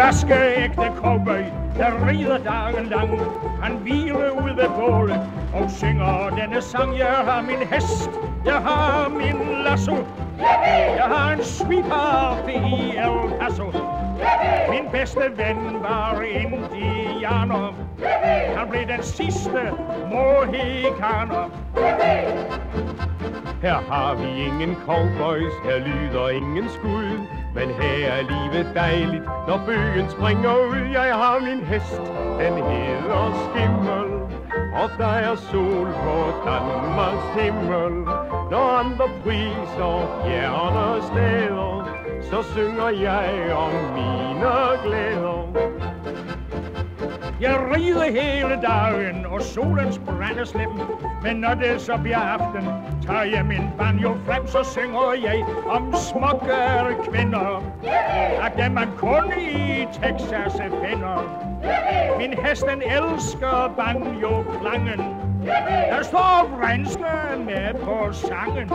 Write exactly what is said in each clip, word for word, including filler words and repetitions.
vaskeægte cowboy, der rider dagen lang. Han hviler ud ved bålet og synger denne sang. Jeg har min hest, jeg har min lasso, jeg har en sweetheart i El Paso. Min bedste ven var indianer, han blev den sidste mohikaner. Her har vi ingen cowboys, her lyder ingen skud. Men her er livet dejligt, når bøgen springer ud. Jeg har min hest, den hedder Skimmel, og der er sol på Danmarks himmel. Når andre priser fjerne steder, så synger jeg om mine glæder. Jeg rider hele dagen, og solens brænder slem. Men når det så bliver aften, tager jeg min banjo frem, så synger jeg om smukke kvinder. At dem man kun i Texas finder. Min hest den elsker banjo-klangen. Der står vrinske med på sangen.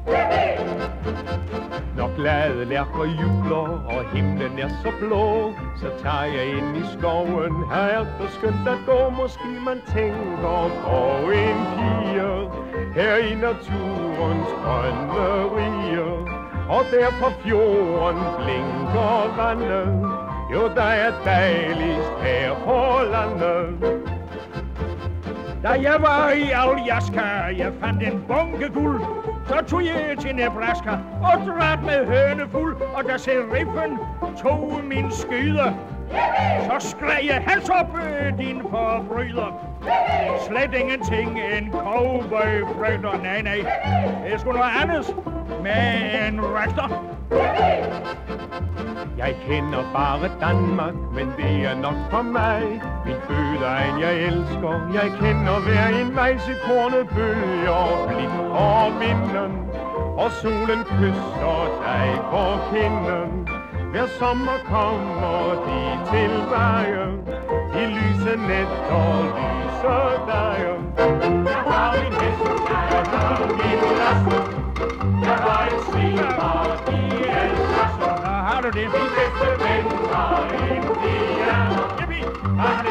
Når glade lærker jubler, og himlen er så blå, så tager jeg ind i skoven. Her er det skønt at gå, måske man tænker på en pige. Her i naturens grønne rige, og der på fjorden blinker vandet. Jo, der er dejligst her på landet. Da jeg var i Alaska, jeg fandt en bunke guld. Så tog jeg til Nebraska og dræt med hønefuld. Og da sheriffen tog min skyder, så skreg jeg, hals op, din forbryder. Slet ingenting, en cowboy frygter, nej, nej. Det er sgu noget andet med en rektor. Jeg kender bare Danmark, men det er nok for mig. Min fødeegn jeg elsker, jeg kender hver en mejsekornet bølger, blik og vinden. Og solen kysser dig på kinden. Hver sommer kommer de tilbage, i lyse nætter lyser dig. Jeg har min hest, jeg har min lasso, jeg har en sweetheart i El Paso. Har du det? Min bedste ven var indianer. Yippie!